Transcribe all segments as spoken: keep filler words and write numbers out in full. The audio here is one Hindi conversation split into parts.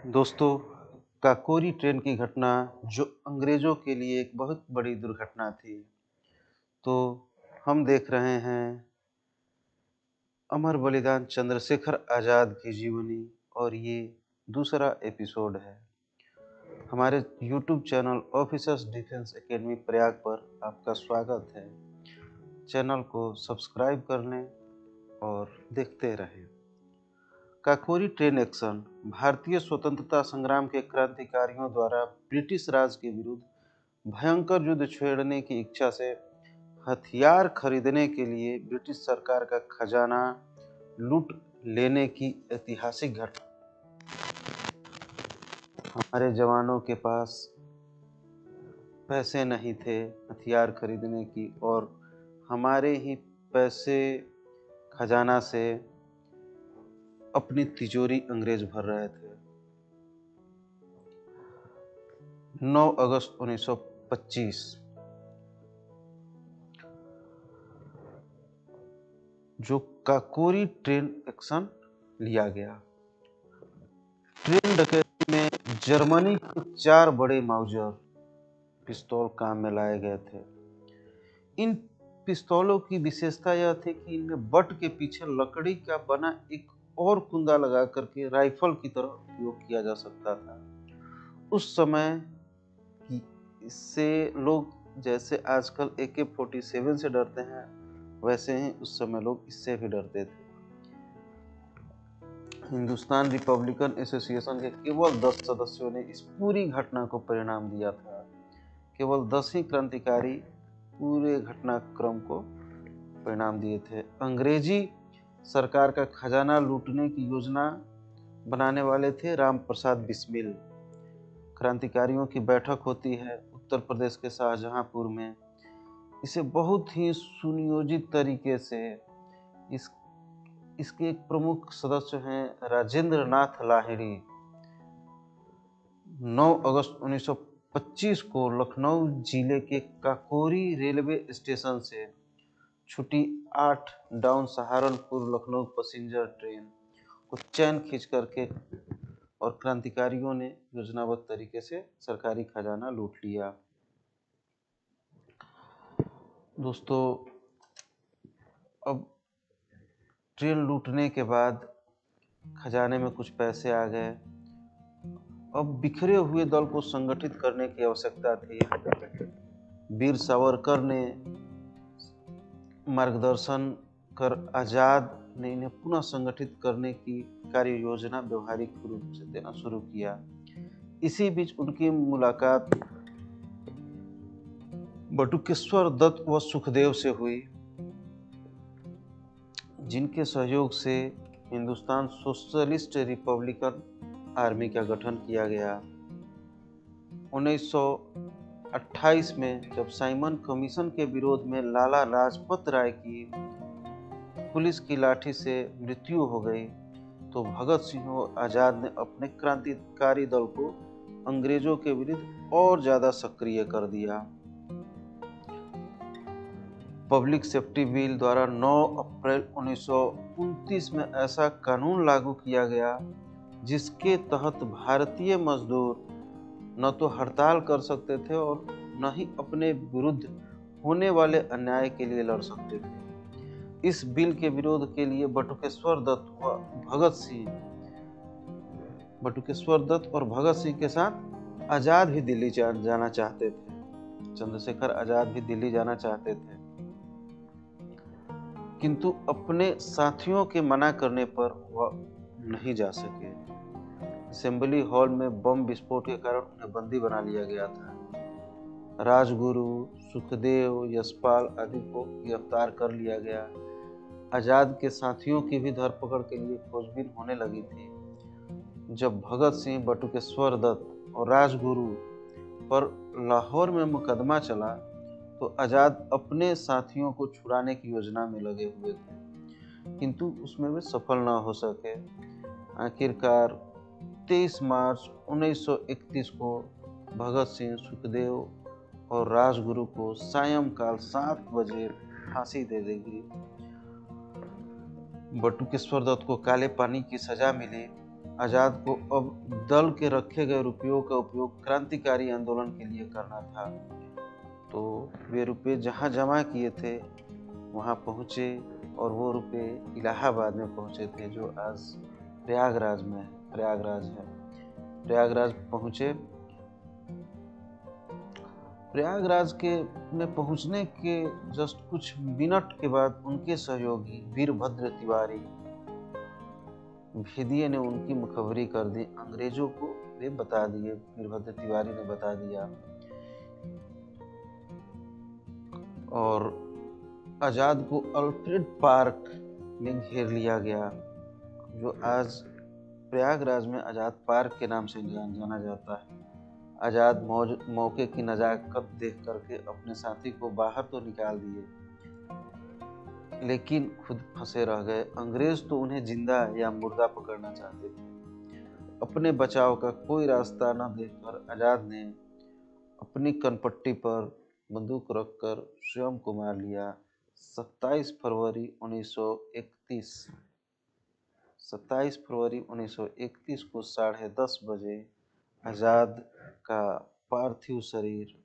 दोस्तों, काकोरी ट्रेन की घटना जो अंग्रेज़ों के लिए एक बहुत बड़ी दुर्घटना थी, तो हम देख रहे हैं अमर बलिदान चंद्रशेखर आज़ाद की जीवनी और ये दूसरा एपिसोड है। हमारे YouTube channel officers defence academy Prayag पर आपका स्वागत है। चैनल को सब्सक्राइब कर लें और देखते रहें। काकोरी ट्रेन एक्शन भारतीय स्वतंत्रता संग्राम के क्रांतिकारियों द्वारा ब्रिटिश राज के विरुद्ध भयंकर युद्ध छेड़ने की इच्छा से हथियार खरीदने के लिए ब्रिटिश सरकार का खजाना लूट लेने की ऐतिहासिक घटना। हमारे जवानों के पास पैसे नहीं थे हथियार खरीदने की और हमारे ही पैसे खजाना से अपनी तिजोरी अंग्रेज भर रहे थे। नौ अगस्त उन्नीस सौ पच्चीस जो काकोरी ट्रेन एक्शन लिया गया। ट्रेन डकैती में जर्मनी के चार बड़े माउजर पिस्तौल काम में लाए गए थे। इन पिस्तौलों की विशेषता यह थी कि इनमें बट के पीछे लकड़ी का बना एक और कुंदा लगा करके राइफल की तरह उपयोग किया जा सकता था। उस समय इससे लोग जैसे आजकल ए के फोर्टी सेवन से डरते हैं, वैसे ही उस समय लोग इससे भी डरते थे। हिंदुस्तान रिपब्लिकन एसोसिएशन के केवल दस सदस्यों ने इस पूरी घटना को परिणाम दिया था। केवल दस ही क्रांतिकारी पूरे घटनाक्रम को परिणाम दिए थे। अंग्रेजी सरकार का खजाना लूटने की योजना बनाने वाले थे राम प्रसाद बिस्मिल। क्रांतिकारियों की बैठक होती है उत्तर प्रदेश के शाहजहांपुर में। इसे बहुत ही सुनियोजित तरीके से इस इसके एक प्रमुख सदस्य हैं राजेंद्र नाथ लाहिड़ी। नौ अगस्त उन्नीस सौ पच्चीस को लखनऊ जिले के काकोरी रेलवे स्टेशन से छुट्टी आठ down Saharanpur Lucknow passenger train को चैन खींच करके और क्रांतिकारियों ने योजनाबद्ध तरीके से सरकारी खजाना लूट लिया। दोस्तों, अब ट्रेन लूटने के बाद खजाने में कुछ पैसे आ गए। अब बिखरे हुए दल को संगठित करने की आवश्यकता थी। वीर सावरकर ने मार्गदर्शन कर आजाद ने इन्हें पुनः संगठित करने की कार्य योजना व्यवहारिक रूप से देना शुरू किया। इसी बीच उनकी मुलाकात बटुकेश्वर दत्त व सुखदेव से हुई, जिनके सहयोग से हिंदुस्तान सोशलिस्ट रिपब्लिकन आर्मी का गठन किया गया। उन्नीस सौ अट्ठाईस में जब साइमन कमीशन के विरोध में लाला लाजपत राय की पुलिस की लाठी से मृत्यु हो गई, तो भगत सिंह और आजाद ने अपने क्रांतिकारी दल को अंग्रेजों के विरुद्ध और ज्यादा सक्रिय कर दिया। पब्लिक सेफ्टी बिल द्वारा नौ अप्रैल उन्नीस सौ उनतीस में ऐसा कानून लागू किया गया जिसके तहत भारतीय मजदूर न तो हड़ताल कर सकते थे और न ही अपने विरुद्ध होने वाले अन्याय के लिए लड़ सकते थे। इस बिल के विरोध के लिए बटुकेश्वर दत्त व भगत सिंह बटुकेश्वर दत्त और भगत सिंह के साथ आजाद भी दिल्ली जा, जाना चाहते थे। चंद्रशेखर आजाद भी दिल्ली जाना चाहते थे, किंतु अपने साथियों के मना करने पर वह नहीं जा सके। असेंबली हॉल में बम विस्फोट के कारण उन्हें बंदी बना लिया गया था। राजगुरु, सुखदेव, यशपाल आदि को गिरफ्तार कर लिया गया। आजाद के साथियों की भी धरपकड़ के लिए खोजबीन होने लगी थी। जब भगत सिंह, बटुकेश्वर दत्त और राजगुरु पर लाहौर में मुकदमा चला, तो आजाद अपने साथियों को छुड़ाने की योजना में लगे हुए थे, किंतु उसमें वे सफल न हो सके। आखिरकार तेईस मार्च उन्नीस सौ इकतीस को भगत सिंह, सुखदेव और राजगुरु को सायंकाल सात बजे फांसी दे दी गई। बटुकेश्वर दत्त को काले पानी की सजा मिली आजाद को अब दल के रखे गए रुपयों का उपयोग क्रांतिकारी आंदोलन के लिए करना था। तो वे रुपये जहां जमा किए थे वहां पहुंचे और वो रुपये इलाहाबाद में पहुंचे थे, जो आज प्रयागराज में है प्रयागराज है प्रयागराज पहुंचे। प्रयागराज के में पहुंचने के जस्ट कुछ मिनट के बाद उनके सहयोगी वीरभद्र तिवारी भेदिए ने उनकी मुखबरी कर दी। अंग्रेजों को वे बता दिए, वीरभद्र तिवारी ने बता दिया, और आजाद को अल्फ्रेड पार्क में घेर लिया गया, जो आज प्रयागराज में आजाद पार्क के नाम से जाना जाता है। आजाद मौज मौके की नजाकत देख करके अपने साथी को बाहर तो निकाल दिए, लेकिन खुद फंसे रह गए। अंग्रेज तो उन्हें जिंदा या मुर्दा पकड़ना चाहते थे। अपने बचाव का कोई रास्ता न देखकर आजाद ने अपनी कनपट्टी पर बंदूक रखकर स्वयं को मार लिया। सत्ताईस फरवरी उन्नीस सौ इकतीस सत्ताईस फरवरी उन्नीस सौ इकतीस को साढ़े दस बजे आजाद का पार्थिव शरीर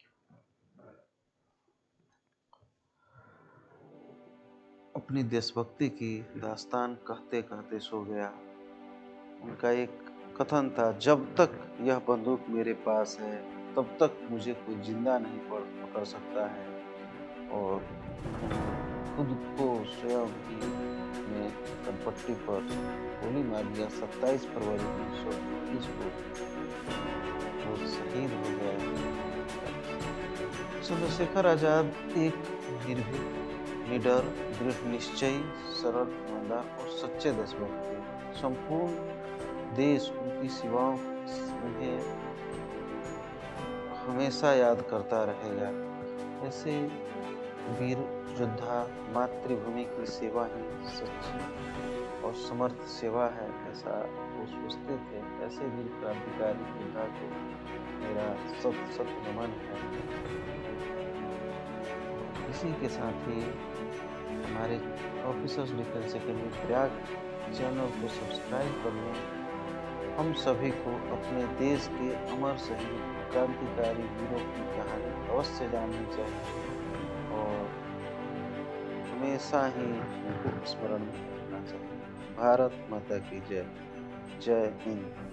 अपनी देशभक्ति की दास्तान कहते कहते सो गया। उनका एक कथन था, जब तक यह बंदूक मेरे पास है तब तक मुझे कोई जिंदा नहीं पकड़ सकता है, और खुद को स्वयं ही में कनपट्टी पर गोली मार दिया। सत्ताईस फरवरी उन्नीस सौ इक्कीस को वो शहीद हो गया। चंद्रशेखर आजाद एक निर्भीक, निडर, दृढ़ निश्चयी, सरल, ईमानदार और सच्चे देशभक्त थे। संपूर्ण देश उनकी सेवाओं उन्हें हमेशा याद करता रहेगा। ऐसे वीर योद्धा मातृभूमि की सेवा ही सच्ची और समर्थ सेवा है, ऐसा वो सोचते थे। ऐसे वीर क्रांतिकारी योद्धा को मेरा सत सत नमन है। इसी के साथ ही हमारे officers defence academy Prayag channel को सब्सक्राइब कर लें। हम सभी को अपने देश के अमर शहीद क्रांतिकारी वीरों की कहानी अवश्य जाननी चाहिए और हमेशा ही उनको स्मरण में रखना चाहिए। भारत माता की जय। जय हिंद।